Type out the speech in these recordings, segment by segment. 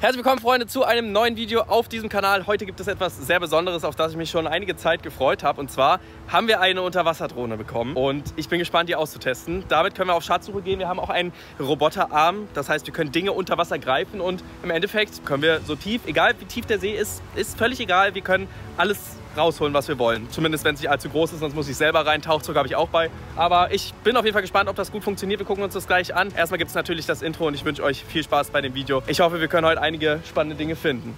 Herzlich willkommen, Freunde, zu einem neuen Video auf diesem Kanal. Heute gibt es etwas sehr Besonderes, auf das ich mich schon einige Zeit gefreut habe. Und zwar haben wir eine Unterwasserdrohne bekommen und ich bin gespannt, die auszutesten. Damit können wir auf Schatzsuche gehen. Wir haben auch einen Roboterarm, das heißt, wir können Dinge unter Wasser greifen und im Endeffekt können wir so tief, egal wie tief der See ist völlig egal. Wir können alles rausholen, was wir wollen. Zumindest, wenn es nicht allzu groß ist, sonst muss ich selber rein. Tauchzug habe ich auch bei. Aber ich bin auf jeden Fall gespannt, ob das gut funktioniert. Wir gucken uns das gleich an. Erstmal gibt es natürlich das Intro und ich wünsche euch viel Spaß bei dem Video. Ich hoffe, wir können heute einige spannende Dinge finden.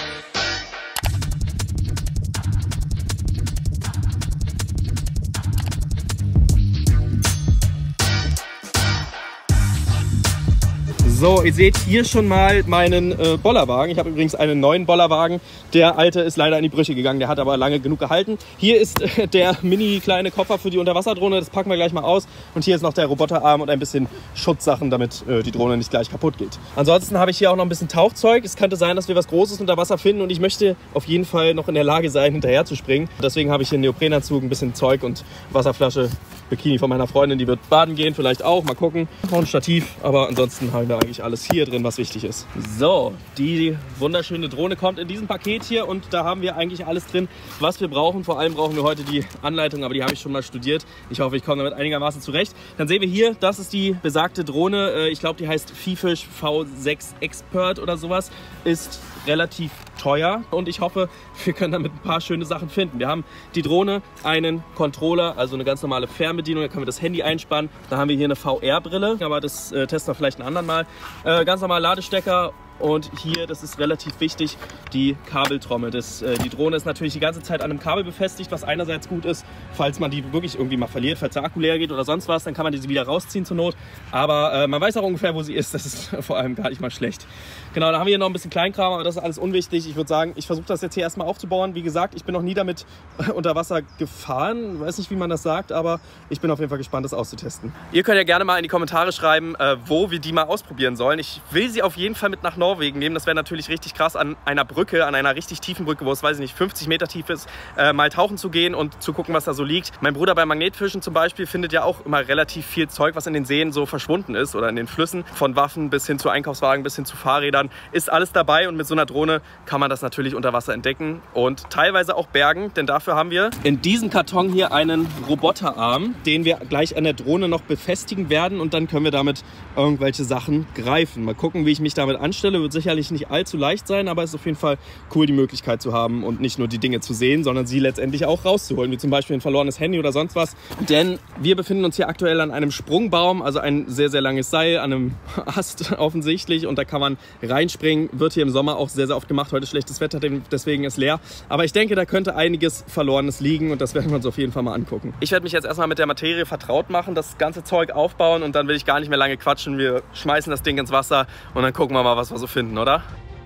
So, ihr seht hier schon mal meinen Bollerwagen. Ich habe übrigens einen neuen Bollerwagen. Der alte ist leider in die Brüche gegangen, der hat aber lange genug gehalten. Hier ist der mini kleine Koffer für die Unterwasserdrohne, das packen wir gleich mal aus. Und hier ist noch der Roboterarm und ein bisschen Schutzsachen, damit die Drohne nicht gleich kaputt geht. Ansonsten habe ich hier auch noch ein bisschen Tauchzeug. Es könnte sein, dass wir was Großes unter Wasser finden und ich möchte auf jeden Fall noch in der Lage sein, hinterher zu springen. Deswegen habe ich hier einen Neoprenanzug, ein bisschen Zeug und Wasserflasche. Bikini von meiner Freundin, die wird baden gehen, vielleicht auch, mal gucken. Noch ein Stativ, aber ansonsten haben wir eigentlich alles hier drin, was wichtig ist. So, die wunderschöne Drohne kommt in diesem Paket hier und da haben wir eigentlich alles drin, was wir brauchen. Vor allem brauchen wir heute die Anleitung, aber die habe ich schon mal studiert. Ich hoffe, ich komme damit einigermaßen zurecht. Dann sehen wir hier, das ist die besagte Drohne. Ich glaube, die heißt Fifish V6 Expert oder sowas. Ist relativ teuer und ich hoffe, wir können damit ein paar schöne Sachen finden. Wir haben die Drohne, einen Controller, also eine ganz normale Fernbedienung, da können wir das Handy einspannen. Da haben wir hier eine VR-Brille, aber das testen wir vielleicht ein anderen Mal. Ganz normal Ladestecker. Und hier, das ist relativ wichtig, die Kabeltrommel. Die Drohne ist natürlich die ganze Zeit an einem Kabel befestigt, was einerseits gut ist, falls man die wirklich irgendwie mal verliert, falls der Akku leer geht oder sonst was, dann kann man diese wieder rausziehen zur Not. Aber man weiß auch ungefähr, wo sie ist, das ist vor allem gar nicht mal schlecht. Genau, da haben wir hier noch ein bisschen Kleinkram, aber das ist alles unwichtig. Ich würde sagen, ich versuche das jetzt hier erstmal aufzubauen. Wie gesagt, ich bin noch nie damit unter Wasser gefahren, ich weiß nicht, wie man das sagt, aber ich bin auf jeden Fall gespannt, das auszutesten. Ihr könnt ja gerne mal in die Kommentare schreiben, wo wir die mal ausprobieren sollen. Ich will sie auf jeden Fall mit nach Norwegen nehmen. Das wäre natürlich richtig krass, an einer Brücke, an einer richtig tiefen Brücke, wo es, weiß ich nicht, 50 Meter tief ist, mal tauchen zu gehen und zu gucken, was da so liegt. Mein Bruder beim Magnetfischen zum Beispiel findet ja auch immer relativ viel Zeug, was in den Seen so verschwunden ist oder in den Flüssen. Von Waffen bis hin zu Einkaufswagen, bis hin zu Fahrrädern ist alles dabei und mit so einer Drohne kann man das natürlich unter Wasser entdecken und teilweise auch bergen, denn dafür haben wir in diesem Karton hier einen Roboterarm, den wir gleich an der Drohne noch befestigen werden und dann können wir damit irgendwelche Sachen greifen. Mal gucken, wie ich mich damit anstelle. Wird sicherlich nicht allzu leicht sein, aber es ist auf jeden Fall cool, die Möglichkeit zu haben und nicht nur die Dinge zu sehen, sondern sie letztendlich auch rauszuholen, wie zum Beispiel ein verlorenes Handy oder sonst was. Denn wir befinden uns hier aktuell an einem Sprungbaum, also ein sehr, sehr langes Seil an einem Ast offensichtlich und da kann man reinspringen. Wird hier im Sommer auch sehr, sehr oft gemacht. Heute ist schlechtes Wetter, deswegen ist leer. Aber ich denke, da könnte einiges Verlorenes liegen und das werden wir uns auf jeden Fall mal angucken. Ich werde mich jetzt erstmal mit der Materie vertraut machen, das ganze Zeug aufbauen und dann will ich gar nicht mehr lange quatschen. Wir schmeißen das Ding ins Wasser und dann gucken wir mal, was wir so finden, oder?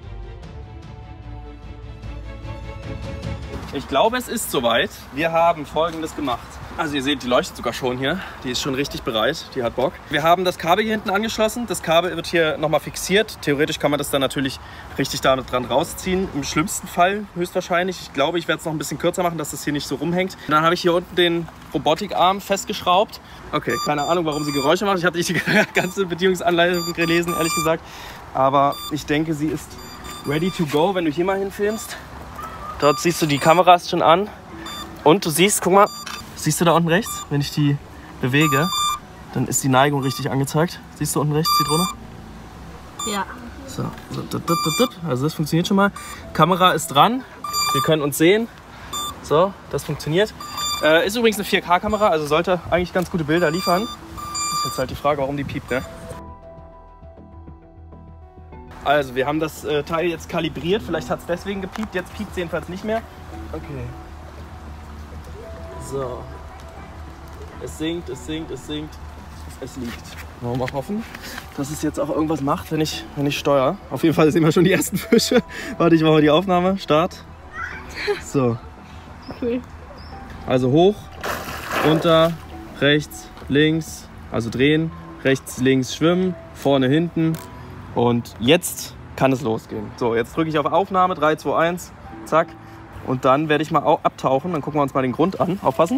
Ich glaube, es ist soweit. Wir haben Folgendes gemacht. Also ihr seht, die leuchtet sogar schon hier. Die ist schon richtig bereit. Die hat Bock. Wir haben das Kabel hier hinten angeschlossen. Das Kabel wird hier nochmal fixiert. Theoretisch kann man das dann natürlich richtig damit dran rausziehen. Im schlimmsten Fall höchstwahrscheinlich. Ich glaube, ich werde es noch ein bisschen kürzer machen, dass das hier nicht so rumhängt. Und dann habe ich hier unten den Robotikarm festgeschraubt. Okay, keine Ahnung, warum sie Geräusche macht. Ich habe nicht die ganze Bedienungsanleitung gelesen, ehrlich gesagt. Aber ich denke, sie ist ready to go, wenn du hier mal hinfilmst. Dort siehst du, die Kamera ist schon an. Und du siehst, guck mal, siehst du da unten rechts? Wenn ich die bewege, dann ist die Neigung richtig angezeigt. Siehst du unten rechts die Drohne? Ja. So, also das funktioniert schon mal. Kamera ist dran. Wir können uns sehen. So, das funktioniert. Ist übrigens eine 4K-Kamera, also sollte eigentlich ganz gute Bilder liefern. Das ist jetzt halt die Frage, warum die piept, ne? Also, wir haben das Teil jetzt kalibriert. Vielleicht hat es deswegen gepiept. Jetzt piept es jedenfalls nicht mehr. Okay. So. Es sinkt, es sinkt, es sinkt. Es liegt. Wollen wir mal hoffen, dass es jetzt auch irgendwas macht, wenn ich steuere. Auf jeden Fall sehen wir schon die ersten Fische. Warte, ich mache mal die Aufnahme. Start. So. Cool. Also hoch, runter, rechts, links. Also drehen. Rechts, links schwimmen. Vorne, hinten. Und jetzt kann es losgehen. So, jetzt drücke ich auf Aufnahme. 3, 2, 1. Zack. Und dann werde ich mal abtauchen. Dann gucken wir uns mal den Grund an. Aufpassen.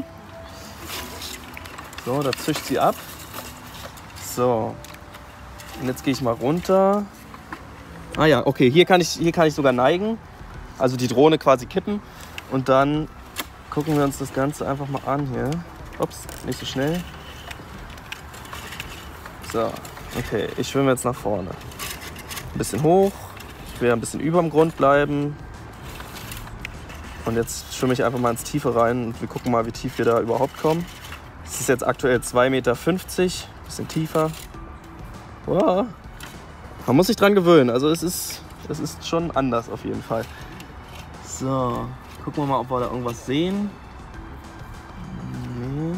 So, da zischt sie ab. So. Und jetzt gehe ich mal runter. Ah ja, okay, hier kann ich sogar neigen. Also die Drohne quasi kippen. Und dann gucken wir uns das Ganze einfach mal an hier. Ups, nicht so schnell. So, okay, ich schwimme jetzt nach vorne. Ein bisschen hoch. Ich will ein bisschen über dem Grund bleiben. Und jetzt schwimme ich einfach mal ins Tiefe rein und wir gucken mal, wie tief wir da überhaupt kommen. Es ist jetzt aktuell 2,50 Meter, bisschen tiefer. Wow. Man muss sich dran gewöhnen, also es ist schon anders auf jeden Fall. So, gucken wir mal, ob wir da irgendwas sehen. Nee.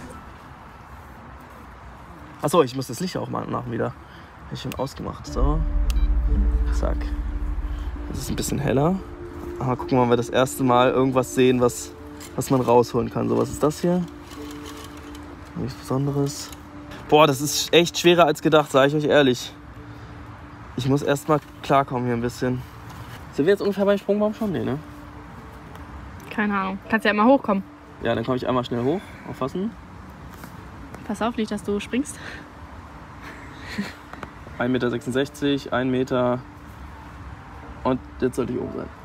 Achso, ich muss das Licht auch mal machen wieder. Habe ich schon ausgemacht. So, zack. Das ist ein bisschen heller. Aber gucken wir mal, ob wir das erste Mal irgendwas sehen, was man rausholen kann. So, was ist das hier? Nichts Besonderes. Boah, das ist echt schwerer als gedacht, sage ich euch ehrlich. Ich muss erst mal klarkommen hier ein bisschen. Sind wir jetzt ungefähr beim Sprungbaum schon? Nee, ne? Keine Ahnung. Kannst ja immer hochkommen. Ja, dann komme ich einmal schnell hoch. Aufpassen. Pass auf, nicht, dass du springst. 1,66 Meter, 1 Meter. Und jetzt sollte ich oben sein.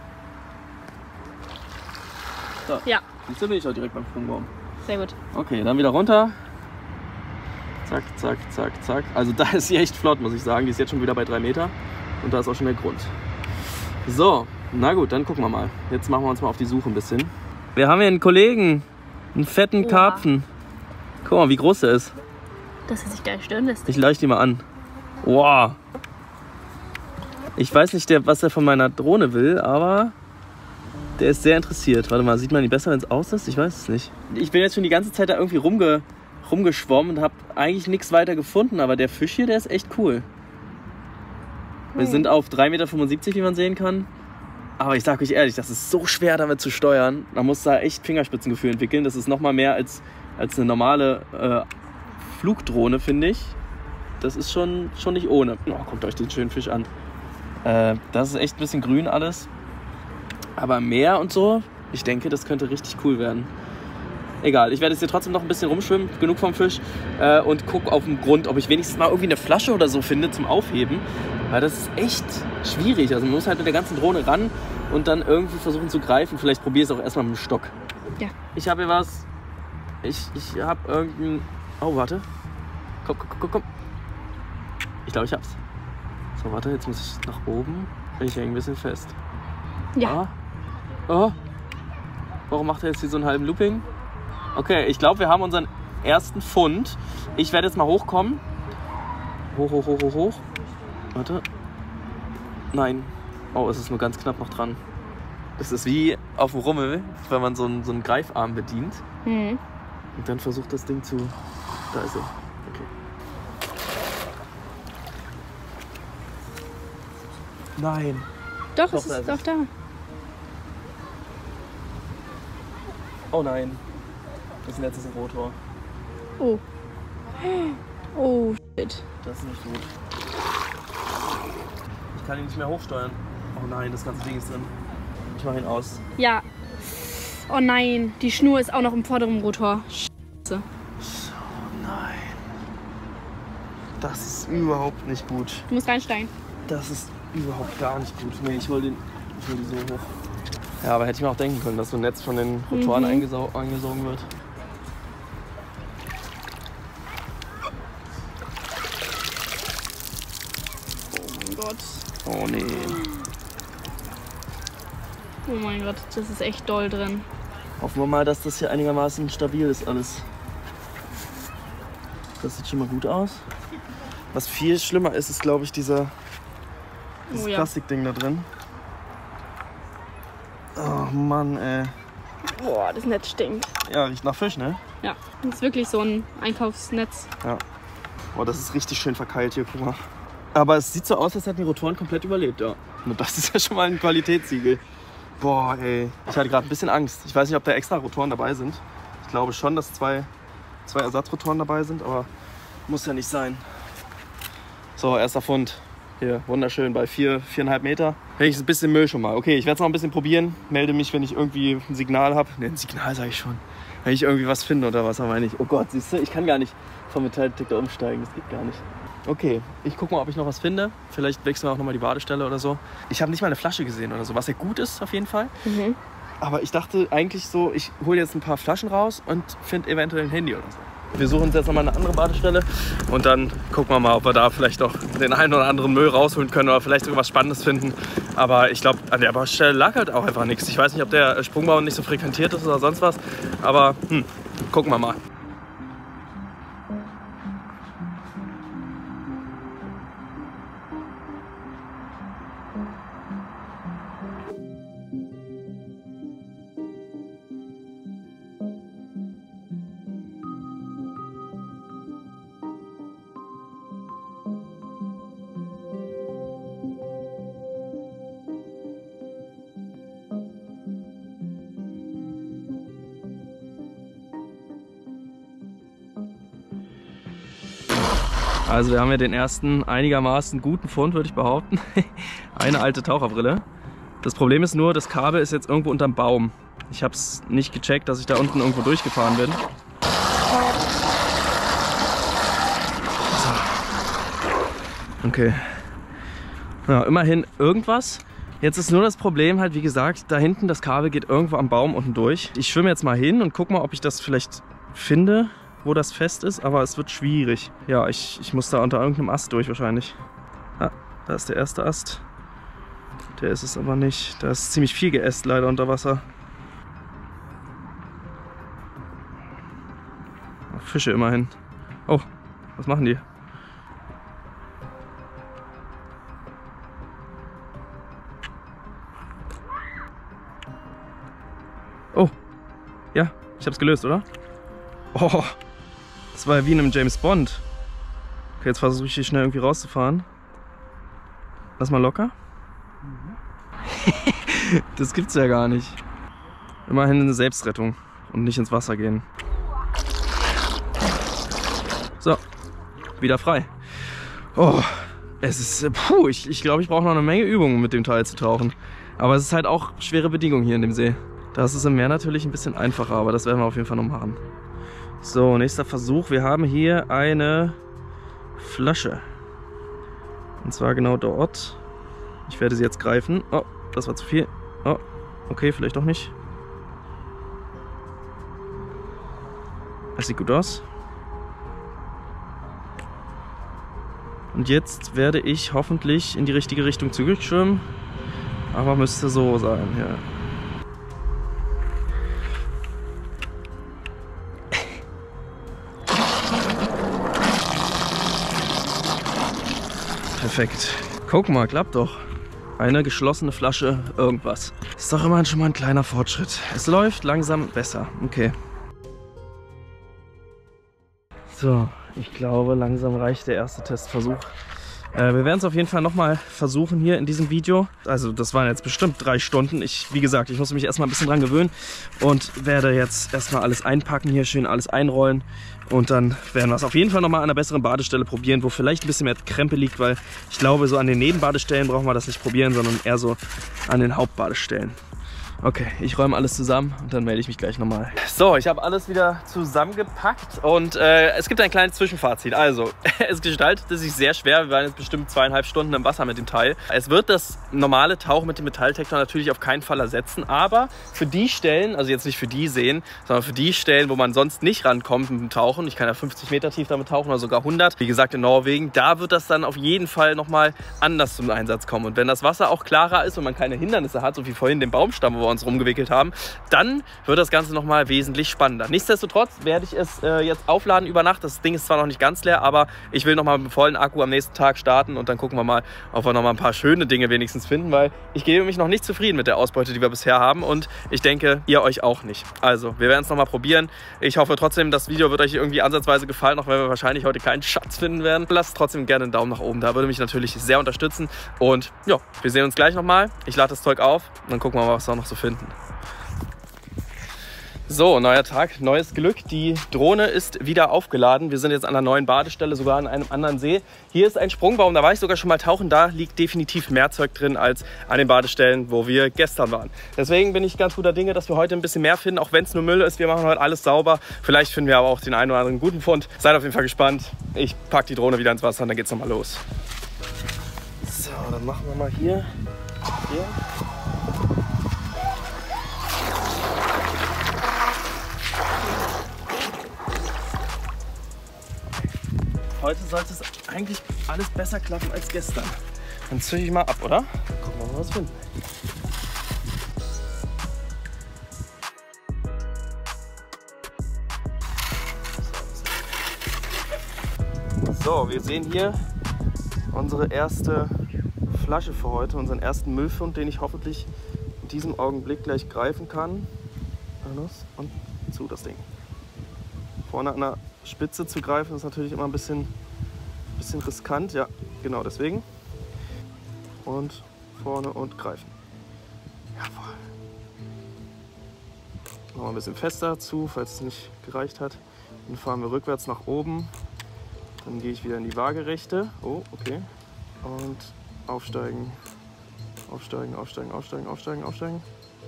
So. Ja. Jetzt bin ich auch direkt beim Sprungbaum. Sehr gut. Okay, dann wieder runter. Zack, zack, zack, zack. Also da ist sie echt flott, muss ich sagen. Die ist jetzt schon wieder bei 3 Meter. Und da ist auch schon der Grund. So, na gut, dann gucken wir mal. Jetzt machen wir uns mal auf die Suche ein bisschen. Wir haben hier einen Kollegen. Einen fetten Karpfen. Guck mal, wie groß der ist. Dass er sich gar nicht stören lässt. Ich leuchte ihn mal an. Wow. Ich weiß nicht, was er von meiner Drohne will, aber der ist sehr interessiert. Warte mal, sieht man ihn besser, wenn es aus ist? Ich weiß es nicht. Ich bin jetzt schon die ganze Zeit da irgendwie rumgeschwommen und habe eigentlich nichts weiter gefunden, aber der Fisch hier, der ist echt cool. Wir sind auf 3,75 Meter, wie man sehen kann. Aber ich sage euch ehrlich, das ist so schwer damit zu steuern. Man muss da echt Fingerspitzengefühl entwickeln. Das ist noch mal mehr als eine normale Flugdrohne, finde ich. Das ist schon nicht ohne. Oh, guckt euch den schönen Fisch an. Das ist echt ein bisschen grün alles. Aber Meer und so, ich denke, das könnte richtig cool werden. Egal, ich werde jetzt hier trotzdem noch ein bisschen rumschwimmen, genug vom Fisch. Und gucke auf den Grund, ob ich wenigstens mal irgendwie eine Flasche oder so finde zum Aufheben. Weil das ist echt schwierig. Also man muss halt mit der ganzen Drohne ran und dann irgendwie versuchen zu greifen. Vielleicht probiere ich es auch erstmal mit dem Stock. Ja. Ich habe hier was. Ich habe irgendein... Oh, warte. Komm. Ich glaube, ich hab's. So, warte, jetzt muss ich nach oben. Ich hänge ein bisschen fest. Ja. Oh. Warum macht er jetzt hier so einen halben Looping? Okay, ich glaube, wir haben unseren ersten Fund. Ich werde jetzt mal hochkommen. Hoch. Warte. Nein. Oh, es ist nur ganz knapp noch dran. Es ist wie auf dem Rummel, wenn man so einen Greifarm bedient. Mhm. Und dann versucht das Ding zu... Da ist er. Okay. Nein. Doch, es ist doch da. Oh nein. Das ist ein letztes Rotor. Oh. Oh, shit. Das ist nicht gut. Ich kann ihn nicht mehr hochsteuern. Oh nein, das ganze Ding ist drin. Ich mache ihn aus. Ja. Oh nein, die Schnur ist auch noch im vorderen Rotor. Scheiße. Oh nein. Das ist überhaupt nicht gut. Du musst reinsteigen. Das ist überhaupt gar nicht gut. Nee, ich hol die so hoch. Ja, aber hätte ich mir auch denken können, dass so ein Netz von den Rotoren eingesogen wird. Oh mein Gott. Oh nee. Oh mein Gott, das ist echt doll drin. Hoffen wir mal, dass das hier einigermaßen stabil ist alles. Das sieht schon mal gut aus. Was viel schlimmer ist, ist glaube ich dieses Plastikding da drin. Oh Mann, ey. Boah, das Netz stinkt. Ja, riecht nach Fisch, ne? Ja, das ist wirklich so ein Einkaufsnetz. Ja. Boah, das ist richtig schön verkeilt hier, guck mal. Aber es sieht so aus, als hätten die Rotoren komplett überlebt, ja. Und das ist ja schon mal ein Qualitätssiegel. Boah, ey. Ich hatte gerade ein bisschen Angst. Ich weiß nicht, ob da extra Rotoren dabei sind. Ich glaube schon, dass zwei Ersatzrotoren dabei sind, aber muss ja nicht sein. So, erster Fund. Hier, wunderschön, bei 4,5 Meter. Wenigstens ein bisschen Müll schon mal. Okay, ich werde es noch ein bisschen probieren. Melde mich, wenn ich irgendwie ein Signal habe. Ne, ein Signal sage ich schon. Wenn ich irgendwie was finde oder was, aber nicht. Oh Gott, siehst du, ich kann gar nicht vom Metalldetektor umsteigen. Das geht gar nicht. Okay, ich gucke mal, ob ich noch was finde. Vielleicht wechseln wir auch nochmal die Badestelle oder so. Ich habe nicht mal eine Flasche gesehen oder so, was ja gut ist auf jeden Fall. Mhm. Aber ich dachte eigentlich so, ich hole jetzt ein paar Flaschen raus und finde eventuell ein Handy oder so. Wir suchen uns jetzt nochmal eine andere Badestelle und dann gucken wir mal, ob wir da vielleicht noch den einen oder anderen Müll rausholen können oder vielleicht irgendwas Spannendes finden. Aber ich glaube, an der Badestelle lag halt auch einfach nichts. Ich weiß nicht, ob der Sprungbaum nicht so frequentiert ist oder sonst was. Aber gucken wir mal. Also wir haben ja den ersten einigermaßen guten Fund, würde ich behaupten. Eine alte Taucherbrille. Das Problem ist nur, das Kabel ist jetzt irgendwo unterm Baum. Ich habe es nicht gecheckt, dass ich da unten irgendwo durchgefahren bin. So. Okay. Ja, immerhin irgendwas. Jetzt ist nur das Problem halt, wie gesagt, da hinten das Kabel geht irgendwo am Baum unten durch. Ich schwimme jetzt mal hin und guck mal, ob ich das vielleicht finde, wo das fest ist, aber es wird schwierig. Ja, ich muss da unter irgendeinem Ast durch wahrscheinlich. Ah, da ist der erste Ast. Der ist es aber nicht. Da ist ziemlich viel Geäst leider unter Wasser. Fische immerhin. Oh, was machen die? Oh, ja, ich hab's gelöst, oder? Oh, das war ja wie in einem James Bond. Okay, jetzt versuche ich hier schnell irgendwie rauszufahren. Lass mal locker. Das gibt's ja gar nicht. Immerhin eine Selbstrettung und nicht ins Wasser gehen. So, wieder frei. Oh, es ist, puh, ich glaube, ich brauche noch eine Menge Übungen, um mit dem Teil zu tauchen. Aber es ist halt auch schwere Bedingungen hier in dem See. Das ist im Meer natürlich ein bisschen einfacher, aber das werden wir auf jeden Fall noch machen. So, nächster Versuch. Wir haben hier eine Flasche. Und zwar genau dort. Ich werde sie jetzt greifen. Oh, das war zu viel. Oh, okay, vielleicht doch nicht. Das sieht gut aus. Und jetzt werde ich hoffentlich in die richtige Richtung zurückschwimmen. Aber müsste so sein, ja. Perfekt. Guck mal, klappt doch. Eine geschlossene Flasche, irgendwas. Ist doch immerhin schon mal ein kleiner Fortschritt. Es läuft langsam besser. Okay. So, ich glaube, langsam reicht der erste Testversuch. Wir werden es auf jeden Fall nochmal versuchen hier in diesem Video. Also das waren jetzt bestimmt 3 Stunden. Wie gesagt, ich muss mich erstmal ein bisschen dran gewöhnen und werde jetzt erstmal alles einpacken, hier schön alles einrollen. Und dann werden wir es auf jeden Fall nochmal an einer besseren Badestelle probieren, wo vielleicht ein bisschen mehr Krempe liegt, weil ich glaube, so an den Nebenbadestellen brauchen wir das nicht probieren, sondern eher so an den Hauptbadestellen. Okay, ich räume alles zusammen und dann melde ich mich gleich nochmal. So, ich habe alles wieder zusammengepackt und es gibt ein kleines Zwischenfazit. Also, es gestaltete sich sehr schwer. Wir waren jetzt bestimmt 2,5 Stunden im Wasser mit dem Teil. Es wird das normale Tauchen mit dem Metalldetektor natürlich auf keinen Fall ersetzen, aber für die Stellen, also jetzt nicht für die Seen, sondern für die Stellen, wo man sonst nicht rankommt mit dem Tauchen, ich kann ja 50 Meter tief damit tauchen oder sogar 100, wie gesagt in Norwegen, da wird das dann auf jeden Fall nochmal anders zum Einsatz kommen. Und wenn das Wasser auch klarer ist und man keine Hindernisse hat, so wie vorhin den Baumstamm, wo wir uns rumgewickelt haben, dann wird das Ganze nochmal wesentlich spannender. Nichtsdestotrotz werde ich es jetzt aufladen über Nacht. Das Ding ist zwar noch nicht ganz leer, aber ich will nochmal mit dem vollen Akku am nächsten Tag starten und dann gucken wir mal, ob wir nochmal ein paar schöne Dinge wenigstens finden, weil ich gebe mich noch nicht zufrieden mit der Ausbeute, die wir bisher haben und ich denke, ihr euch auch nicht. Also, wir werden es nochmal probieren. Ich hoffe trotzdem, das Video wird euch irgendwie ansatzweise gefallen, auch wenn wir wahrscheinlich heute keinen Schatz finden werden. Lasst trotzdem gerne einen Daumen nach oben da, würde mich natürlich sehr unterstützen und ja, wir sehen uns gleich nochmal. Ich lade das Zeug auf und dann gucken wir mal, was wir noch so finden. So, neuer Tag, neues Glück. Die Drohne ist wieder aufgeladen. Wir sind jetzt an einer neuen Badestelle, sogar an einem anderen See. Hier ist ein Sprungbaum, da war ich sogar schon mal tauchen. Da liegt definitiv mehr Zeug drin als an den Badestellen, wo wir gestern waren. Deswegen bin ich ganz guter Dinge, dass wir heute ein bisschen mehr finden, auch wenn es nur Müll ist. Wir machen heute alles sauber. Vielleicht finden wir aber auch den einen oder anderen guten Fund. Seid auf jeden Fall gespannt. Ich packe die Drohne wieder ins Wasser und dann geht's nochmal los. So, dann machen wir mal hier. Heute sollte es eigentlich alles besser klappen als gestern. Dann züge ich mal ab, oder? Gucken wir mal, was wir finden. So, wir sehen hier unsere erste Flasche für heute, unseren ersten Müllfund, den ich hoffentlich in diesem Augenblick gleich greifen kann. Und zu das Ding. Vorne an der Spitze zu greifen ist natürlich immer ein bisschen riskant. Ja, genau deswegen. Und vorne und greifen. Jawohl. Noch ein bisschen fester zu, falls es nicht gereicht hat. Dann fahren wir rückwärts nach oben. Dann gehe ich wieder in die Waagerechte. Oh, okay. Und aufsteigen. Aufsteigen, aufsteigen, aufsteigen, aufsteigen, aufsteigen.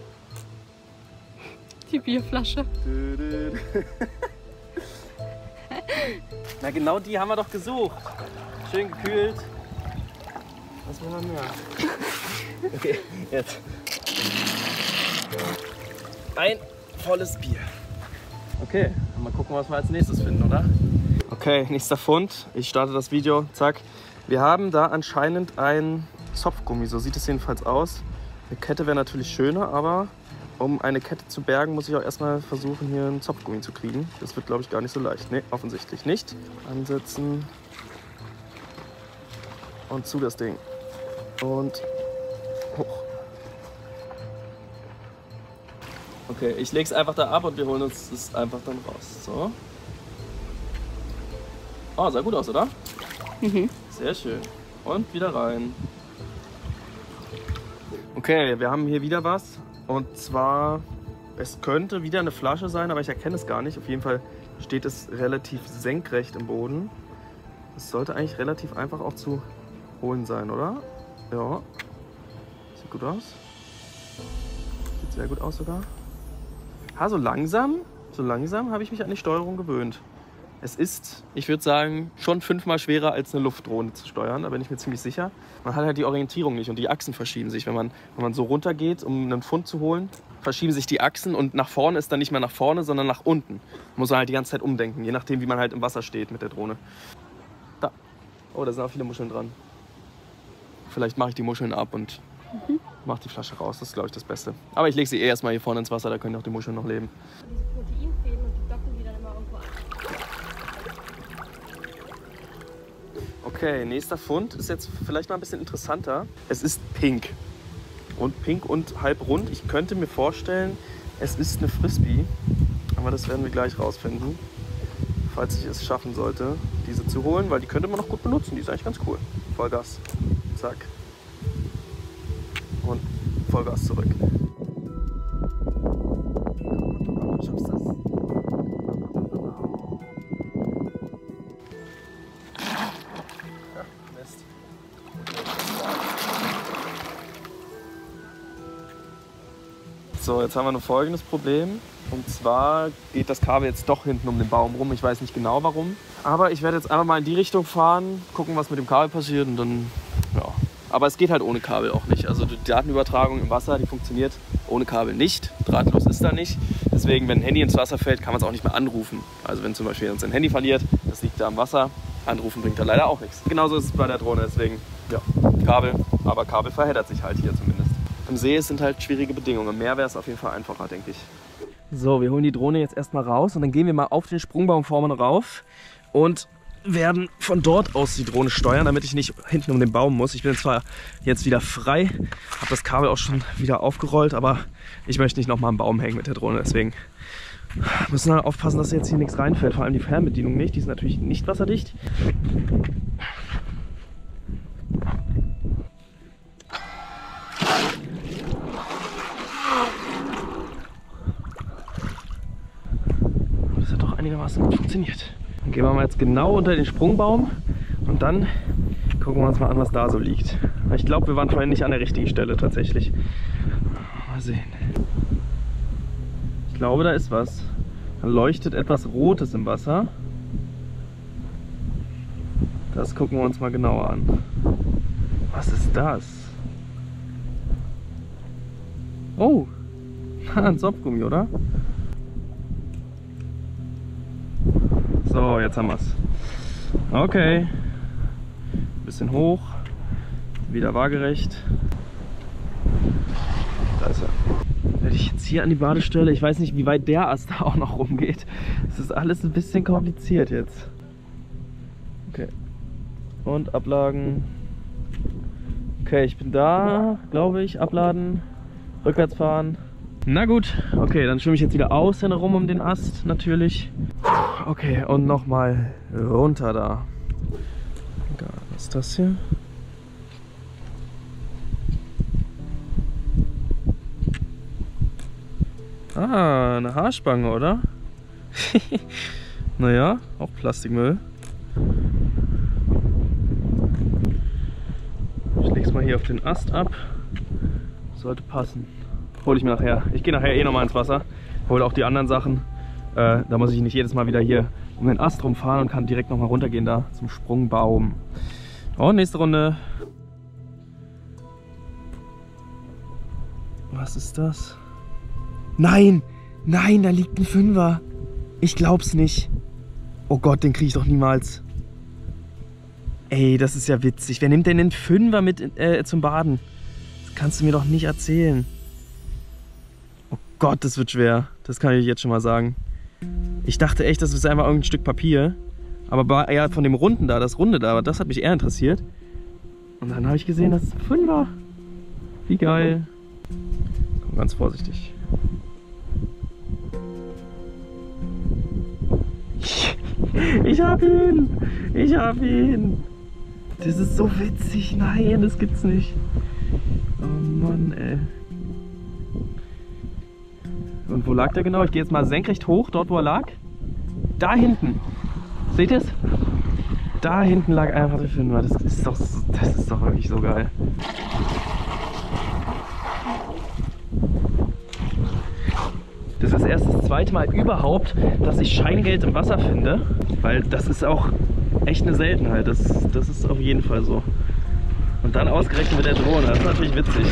Die Bierflasche. Na genau die haben wir doch gesucht. Schön gekühlt. Was will man mehr? Okay, jetzt. Ein volles Bier. Okay, mal gucken, was wir als nächstes finden, oder? Okay, nächster Fund. Ich starte das Video. Zack. Wir haben da anscheinend ein Zopfgummi. So sieht es jedenfalls aus. Eine Kette wäre natürlich schöner, aber um eine Kette zu bergen, muss ich auch erstmal versuchen, hier einen Zopfgummi zu kriegen. Das wird, glaube ich, gar nicht so leicht. Ne, offensichtlich nicht. Ansetzen. Und zu das Ding. Und hoch. Okay, ich lege es einfach da ab und wir holen uns das einfach dann raus. So. Oh, sah gut aus, oder? Mhm. Sehr schön. Und wieder rein. Okay, wir haben hier wieder was. Und zwar, es könnte wieder eine Flasche sein, aber ich erkenne es gar nicht. Auf jeden Fall steht es relativ senkrecht im Boden. Das sollte eigentlich relativ einfach auch zu holen sein, oder? Ja. Sieht gut aus. Sieht sehr gut aus sogar. So langsam habe ich mich an die Steuerung gewöhnt. Es ist, ich würde sagen, schon 5-mal schwerer als eine Luftdrohne zu steuern, da bin ich mir ziemlich sicher. Man hat halt die Orientierung nicht und die Achsen verschieben sich. Wenn man so runter geht, um einen Pfund zu holen, verschieben sich die Achsen und nach vorne ist dann nicht mehr nach vorne, sondern nach unten. Man muss halt die ganze Zeit umdenken, je nachdem, wie man halt im Wasser steht mit der Drohne. Da. Oh, da sind auch viele Muscheln dran. Vielleicht mache ich die Muscheln ab und mache die Flasche raus. Das ist, glaube ich, das Beste. Aber ich lege sie erstmal hier vorne ins Wasser, da können auch die Muscheln noch leben. Diese Proteinfäden und die docken die dann immer irgendwo an. Okay, nächster Fund ist jetzt vielleicht mal ein bisschen interessanter. Es ist pink. Und pink und halb rund. Ich könnte mir vorstellen, es ist eine Frisbee. Aber das werden wir gleich rausfinden. Falls ich es schaffen sollte, diese zu holen. Weil die könnte man noch gut benutzen. Die ist eigentlich ganz cool. Vollgas. Zack. Und Vollgas zurück. Du schaffst das. So, jetzt haben wir noch folgendes Problem. Und zwar geht das Kabel jetzt doch hinten um den Baum rum. Ich weiß nicht genau warum. Aber ich werde jetzt einfach mal in die Richtung fahren, gucken, was mit dem Kabel passiert und dann, ja. Aber es geht halt ohne Kabel auch nicht. Also die Datenübertragung im Wasser, die funktioniert ohne Kabel nicht. Drahtlos ist da nicht. Deswegen, wenn ein Handy ins Wasser fällt, kann man es auch nicht mehr anrufen. Also wenn zum Beispiel jemand sein Handy verliert, das liegt da am Wasser, anrufen bringt da leider auch nichts. Genauso ist es bei der Drohne, deswegen, ja, Kabel. Aber Kabel verheddert sich halt hier zumindest. Im See sind halt schwierige Bedingungen. Im Meer wäre es auf jeden Fall einfacher, denke ich. So, wir holen die Drohne jetzt erstmal raus und dann gehen wir mal auf den Sprungbaum vorne rauf und werden von dort aus die Drohne steuern, damit ich nicht hinten um den Baum muss. Ich bin zwar jetzt wieder frei, habe das Kabel auch schon wieder aufgerollt, aber ich möchte nicht nochmal am Baum hängen mit der Drohne, deswegen müssen wir aufpassen, dass jetzt hier nichts reinfällt, vor allem die Fernbedienung nicht, die ist natürlich nicht wasserdicht. einigermaßen gut funktioniert. Dann gehen wir mal jetzt genau unter den Sprungbaum und dann gucken wir uns mal an, was da so liegt. Ich glaube, wir waren vorhin nicht an der richtigen Stelle tatsächlich. Mal sehen. Ich glaube, da ist was. Da leuchtet etwas Rotes im Wasser. Das gucken wir uns mal genauer an. Was ist das? Oh, ein Sopfgummi, oder? So, jetzt haben wir es. Okay. Bisschen hoch. Wieder waagerecht. Da ist er. Wenn ich jetzt hier an die Badestelle, ich weiß nicht, wie weit der Ast da auch noch rumgeht. Es ist alles ein bisschen kompliziert jetzt. Okay. Und ablagen. Okay, ich bin da, glaube ich. Abladen. Rückwärts fahren. Na gut, okay, dann schwimme ich jetzt wieder außen herum um den Ast natürlich. Okay, und nochmal runter da. Was ist das hier? Ah, eine Haarspange, oder? Naja, auch Plastikmüll. Ich leg's mal hier auf den Ast ab. Sollte passen. Hole ich mir nachher. Ich gehe nachher eh nochmal ins Wasser. Hole auch die anderen Sachen. Da muss ich nicht jedes Mal wieder hier um den Ast rumfahren und kann direkt nochmal runtergehen da zum Sprungbaum. Und nächste Runde. Was ist das? Nein! Nein, da liegt ein Fünfer. Ich glaub's nicht. Oh Gott, den kriege ich doch niemals. Ey, das ist ja witzig. Wer nimmt denn einen Fünfer mit zum Baden? Das kannst du mir doch nicht erzählen. Oh Gott, das wird schwer. Das kann ich jetzt schon mal sagen. Ich dachte echt, das ist einfach irgendein Stück Papier. Aber ja, von dem Runden da, das Runde da, das hat mich eher interessiert. Und dann habe ich gesehen, das ist ein Fünfer. Wie geil. Komm, ganz vorsichtig. Ich hab ihn! Ich hab ihn! Das ist so witzig. Nein, das gibt's nicht. Oh Mann, ey. Und wo lag der genau? Ich gehe jetzt mal senkrecht hoch, dort wo er lag. Da hinten. Seht ihr es? Da hinten lag einfach der Fünfer. Das ist doch wirklich so geil. Das ist erst das zweite Mal überhaupt, dass ich Scheingeld im Wasser finde. Weil das ist auch echt eine Seltenheit. Das ist auf jeden Fall so. Und dann ausgerechnet mit der Drohne. Das ist natürlich witzig.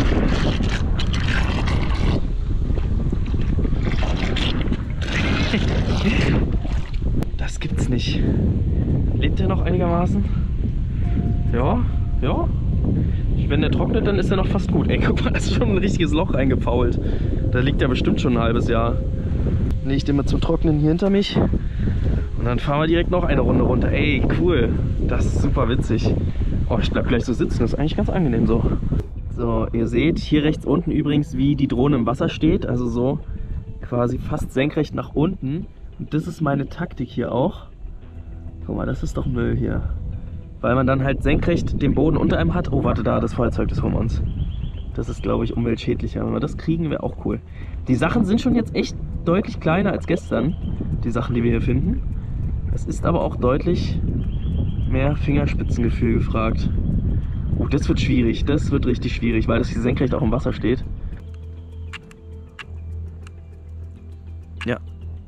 Das gibt's nicht. Lebt der noch einigermaßen? Ja, ja. Wenn der trocknet, dann ist er noch fast gut. Ey, guck mal, da ist schon ein richtiges Loch reingefault. Da liegt er bestimmt schon ein halbes Jahr. Lege ich den mal zum Trocknen hier hinter mich. Und dann fahren wir direkt noch eine Runde runter. Ey, cool. Das ist super witzig. Oh, ich bleib gleich so sitzen. Das ist eigentlich ganz angenehm so. So, ihr seht hier rechts unten übrigens, wie die Drohne im Wasser steht. Also so quasi fast senkrecht nach unten. Und das ist meine Taktik hier auch. Guck mal, das ist doch Müll hier. Weil man dann halt senkrecht den Boden unter einem hat. Oh, warte, da, das Feuerzeug des Humans. Das ist, glaube ich, umweltschädlicher. Wenn wir das kriegen, wäre auch cool. Die Sachen sind schon jetzt echt deutlich kleiner als gestern. Die Sachen, die wir hier finden. Es ist aber auch deutlich mehr Fingerspitzengefühl gefragt. Oh, das wird schwierig. Das wird richtig schwierig, weil das hier senkrecht auch im Wasser steht. Ja.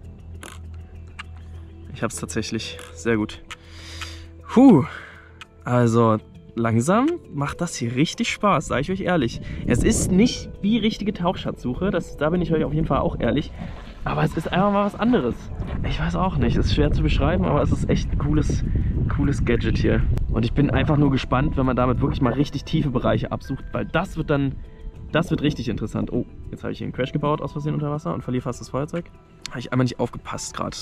Ich habe es tatsächlich. Sehr gut. Puh. Also langsam macht das hier richtig Spaß, sage ich euch ehrlich. Es ist nicht wie richtige Tauchschatzsuche, da bin ich euch auf jeden Fall auch ehrlich. Aber es ist einfach mal was anderes. Ich weiß auch nicht, es ist schwer zu beschreiben, aber es ist echt ein cooles Gadget hier. Und ich bin einfach nur gespannt, wenn man damit wirklich mal richtig tiefe Bereiche absucht, weil das wird richtig interessant. Oh, jetzt habe ich hier einen Crash gebaut aus Versehen unter Wasser und verliere fast das Feuerzeug. Habe ich einmal nicht aufgepasst gerade.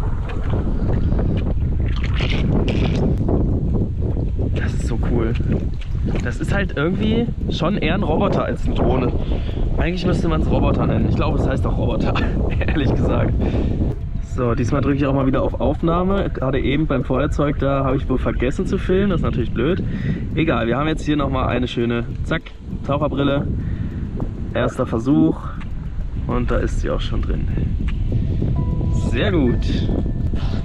Das ist so cool. Das ist halt irgendwie schon eher ein Roboter als eine Drohne. Eigentlich müsste man es Roboter nennen. Ich glaube, es heißt auch Roboter, ehrlich gesagt. So, diesmal drücke ich auch mal wieder auf Aufnahme. Gerade eben beim Feuerzeug, da habe ich wohl vergessen zu filmen. Das ist natürlich blöd. Egal, wir haben jetzt hier nochmal eine schöne, zack, Taucherbrille. Erster Versuch. Und da ist sie auch schon drin. Sehr gut.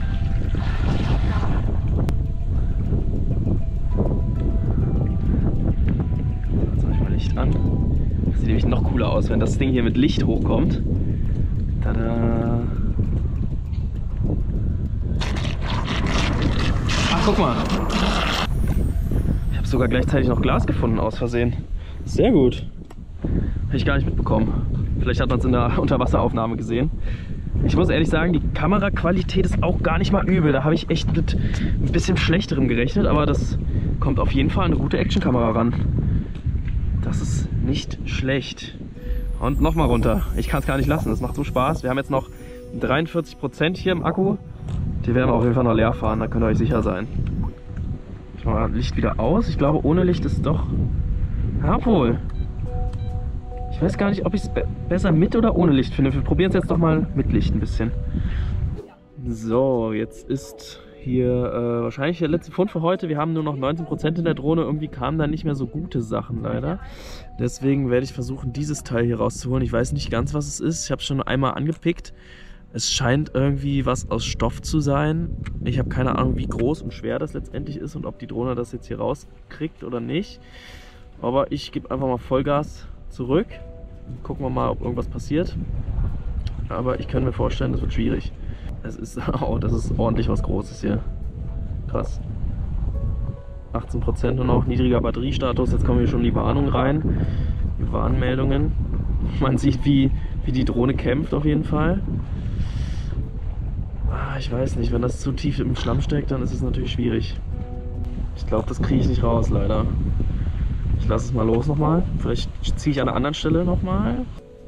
Sieht nämlich noch cooler aus, wenn das Ding hier mit Licht hochkommt. Tada! Ach, guck mal! Ich habe sogar gleichzeitig noch Glas gefunden aus Versehen. Sehr gut. Hätte ich gar nicht mitbekommen. Vielleicht hat man es in der Unterwasseraufnahme gesehen. Ich muss ehrlich sagen, die Kameraqualität ist auch gar nicht mal übel. Da habe ich echt mit ein bisschen schlechterem gerechnet, aber das kommt auf jeden Fall eine gute Actionkamera ran. Das ist nicht schlecht. Und nochmal runter. Ich kann es gar nicht lassen, das macht so Spaß. Wir haben jetzt noch 43% hier im Akku. Die werden wir auf jeden Fall noch leer fahren, da könnt ihr euch sicher sein. Ich mache mal Licht wieder aus. Ich glaube, ohne Licht ist es doch... Ja, wohl. Ich weiß gar nicht, ob ich es besser mit oder ohne Licht finde. Wir probieren es jetzt doch mal mit Licht ein bisschen. So, jetzt ist hier wahrscheinlich der letzte Fund für heute. Wir haben nur noch 19% in der Drohne. Irgendwie kamen da nicht mehr so gute Sachen leider. Deswegen werde ich versuchen, dieses Teil hier rauszuholen. Ich weiß nicht ganz, was es ist. Ich habe es schon einmal angepickt. Es scheint irgendwie was aus Stoff zu sein. Ich habe keine Ahnung, wie groß und schwer das letztendlich ist und ob die Drohne das jetzt hier rauskriegt oder nicht. Aber ich gebe einfach mal Vollgas zurück. Gucken wir mal, ob irgendwas passiert. Aber ich kann mir vorstellen, das wird schwierig. Es ist, oh, das ist ordentlich was Großes hier. Krass. 18% nur noch, niedriger Batteriestatus. Jetzt kommen hier schon die Warnungen rein. Die Warnmeldungen. Man sieht, wie die Drohne kämpft auf jeden Fall. Ich weiß nicht, wenn das zu tief im Schlamm steckt, dann ist es natürlich schwierig. Ich glaube, das kriege ich nicht raus, leider. Ich lasse es mal los nochmal. Vielleicht ziehe ich an einer anderen Stelle nochmal.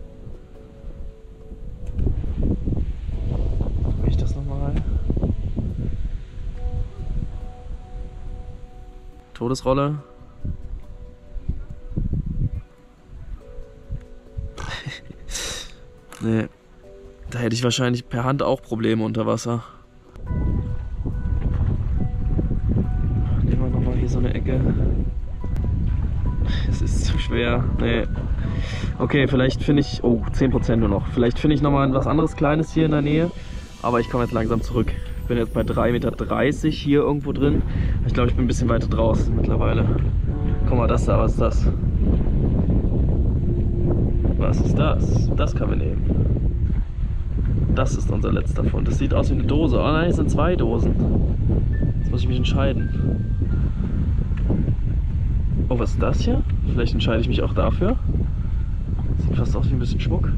Probiere ich das nochmal. Todesrolle. Nee. Da hätte ich wahrscheinlich per Hand auch Probleme unter Wasser. Nehmen wir nochmal hier so eine Ecke. Es ist zu schwer. Nee. Okay, vielleicht finde ich... Oh, 10% nur noch. Vielleicht finde ich nochmal was anderes Kleines hier in der Nähe. Aber ich komme jetzt langsam zurück. Ich bin jetzt bei 3,30 Meter hier irgendwo drin. Ich glaube, ich bin ein bisschen weiter draußen mittlerweile. Guck mal, das da, was ist das? Was ist das? Das können wir nehmen. Das ist unser letzter Fund. Das sieht aus wie eine Dose. Oh nein, es sind 2 Dosen. Jetzt muss ich mich entscheiden. Oh, was ist das hier? Vielleicht entscheide ich mich auch dafür. Sieht fast aus wie ein bisschen Schmuck.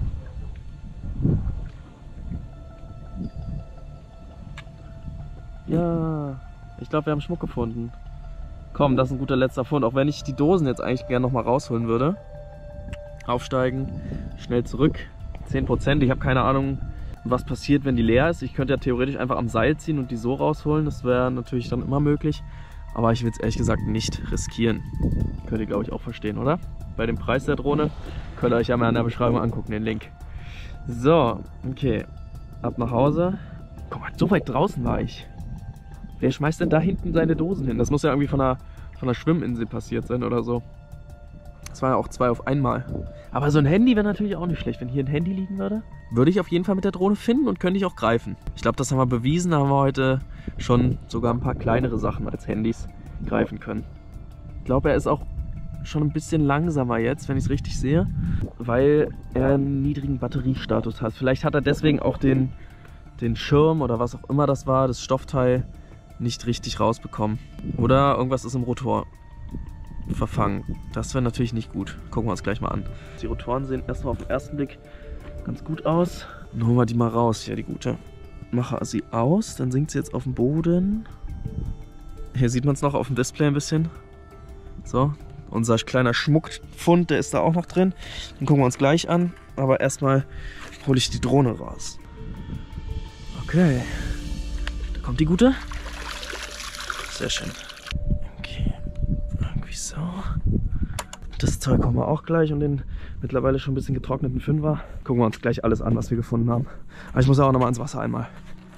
Ja, ich glaube, wir haben Schmuck gefunden. Komm, das ist ein guter letzter Fund. Auch wenn ich die Dosen jetzt eigentlich gerne nochmal rausholen würde. Aufsteigen, schnell zurück. 10%. Ich habe keine Ahnung, was passiert, wenn die leer ist. Ich könnte ja theoretisch einfach am Seil ziehen und die so rausholen. Das wäre natürlich dann immer möglich. Aber ich will es ehrlich gesagt nicht riskieren. Könnt ihr, glaube ich, auch verstehen, oder? Bei dem Preis der Drohne könnt ihr euch ja mal in der Beschreibung angucken, den Link. So, okay. Ab nach Hause. Guck mal, so weit draußen war ich. Wer schmeißt denn da hinten seine Dosen hin? Das muss ja irgendwie von einer Schwimminsel passiert sein oder so. Das waren ja auch 2 auf einmal. Aber so ein Handy wäre natürlich auch nicht schlecht. Wenn hier ein Handy liegen würde, würde ich auf jeden Fall mit der Drohne finden und könnte ich auch greifen. Ich glaube, das haben wir bewiesen. Da haben wir heute schon sogar ein paar kleinere Sachen als Handys greifen können. Ich glaube, er ist auch schon ein bisschen langsamer jetzt, wenn ich es richtig sehe, weil er einen niedrigen Batteriestatus hat. Vielleicht hat er deswegen auch den Schirm oder was auch immer das war, das Stoffteil, nicht richtig rausbekommen. Oder irgendwas ist im Rotor verfangen. Das wäre natürlich nicht gut. Gucken wir uns gleich mal an. Die Rotoren sehen erstmal auf den ersten Blick ganz gut aus. Dann holen wir die mal raus, hier die gute. Mache sie aus, dann sinkt sie jetzt auf den Boden. Hier sieht man es noch auf dem Display ein bisschen. So, unser kleiner Schmuckfund, der ist da auch noch drin. Den gucken wir uns gleich an. Aber erstmal hole ich die Drohne raus. Okay, da kommt die gute. Sehr schön. Okay, irgendwie so. Das Zeug kommen wir auch gleich und den mittlerweile schon ein bisschen getrockneten 5er. Gucken wir uns gleich alles an, was wir gefunden haben. Aber ich muss ja auch nochmal ins Wasser einmal.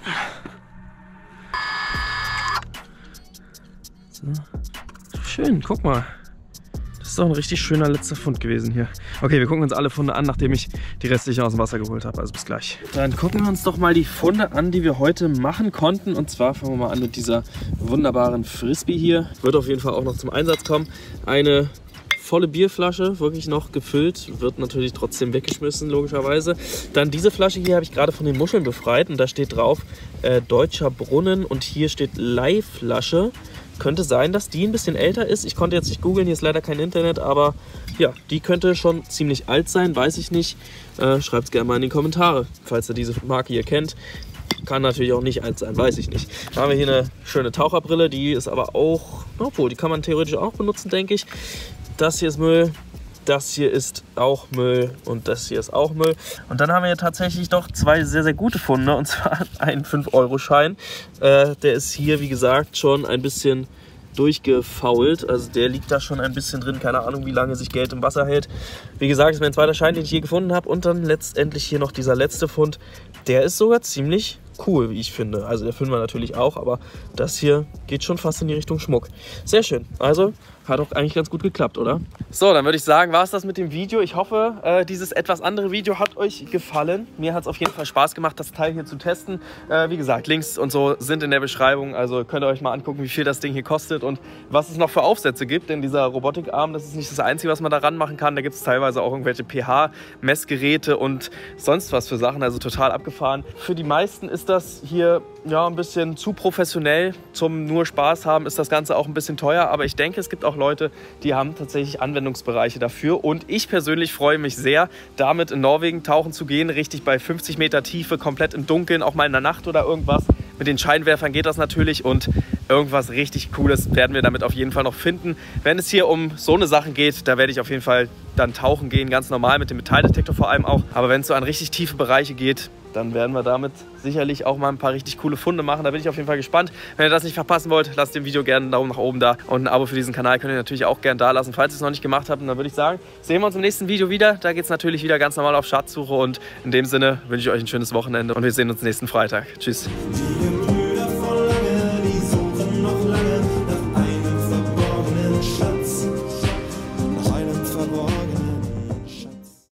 So. Schön, guck mal. Das ist doch ein richtig schöner letzter Fund gewesen hier. Okay, wir gucken uns alle Funde an, nachdem ich die restlichen aus dem Wasser geholt habe. Also bis gleich. Dann gucken wir uns doch mal die Funde an, die wir heute machen konnten. Und zwar fangen wir mal an mit dieser wunderbaren Frisbee hier. Wird auf jeden Fall auch noch zum Einsatz kommen. Eine volle Bierflasche, wirklich noch gefüllt, wird natürlich trotzdem weggeschmissen, logischerweise. Dann diese Flasche hier habe ich gerade von den Muscheln befreit und da steht drauf Deutscher Brunnen und hier steht Leihflasche. Könnte sein, dass die ein bisschen älter ist. Ich konnte jetzt nicht googeln, hier ist leider kein Internet, aber ja, die könnte schon ziemlich alt sein, weiß ich nicht. Schreibt es gerne mal in die Kommentare, falls ihr diese Marke hier kennt. Kann natürlich auch nicht alt sein, weiß ich nicht. Dann haben wir hier eine schöne Taucherbrille, die ist aber auch, obwohl, die kann man theoretisch auch benutzen, denke ich. Das hier ist Müll, das hier ist auch Müll und das hier ist auch Müll. Und dann haben wir hier tatsächlich doch zwei sehr, sehr gute Funde, und zwar einen 5-Euro-Schein. Der ist hier, wie gesagt, schon ein bisschen durchgefault. Also der liegt da schon ein bisschen drin. Keine Ahnung, wie lange sich Geld im Wasser hält. Wie gesagt, das ist mein zweiter Schein, den ich hier gefunden habe. Und dann letztendlich hier noch dieser letzte Fund. Der ist sogar ziemlich cool, wie ich finde. Also der Fünfer natürlich auch, aber das hier geht schon fast in die Richtung Schmuck. Sehr schön. Also hat auch eigentlich ganz gut geklappt, oder? So, dann würde ich sagen, war es das mit dem Video. Ich hoffe, dieses etwas andere Video hat euch gefallen. Mir hat es auf jeden Fall Spaß gemacht, das Teil hier zu testen. Wie gesagt, Links und so sind in der Beschreibung. Also könnt ihr euch mal angucken, wie viel das Ding hier kostet und was es noch für Aufsätze gibt. Denn dieser Robotikarm, das ist nicht das Einzige, was man daran machen kann. Da gibt es teilweise auch irgendwelche pH-Messgeräte und sonst was für Sachen. Also total abgefahren. Für die meisten ist das hier ja ein bisschen zu professionell. Zum nur Spaß haben ist das Ganze auch ein bisschen teuer. Aber ich denke, es gibt auch Leute, die haben tatsächlich Anwendungsbereiche dafür. Und ich persönlich freue mich sehr, damit in Norwegen tauchen zu gehen. Richtig bei 50 Meter Tiefe, komplett im Dunkeln, auch mal in der Nacht oder irgendwas. Mit den Scheinwerfern geht das natürlich und irgendwas richtig Cooles werden wir damit auf jeden Fall noch finden. Wenn es hier um so eine Sachen geht, da werde ich auf jeden Fall dann tauchen gehen, ganz normal mit dem Metalldetektor vor allem auch. Aber wenn es so an richtig tiefe Bereiche geht, dann werden wir damit sicherlich auch mal ein paar richtig coole Funde machen. Da bin ich auf jeden Fall gespannt. Wenn ihr das nicht verpassen wollt, lasst dem Video gerne einen Daumen nach oben da. Und ein Abo für diesen Kanal könnt ihr natürlich auch gerne da lassen, falls ihr es noch nicht gemacht habt. Und dann würde ich sagen, sehen wir uns im nächsten Video wieder. Da geht es natürlich wieder ganz normal auf Schatzsuche. Und in dem Sinne wünsche ich euch ein schönes Wochenende. Und wir sehen uns nächsten Freitag. Tschüss.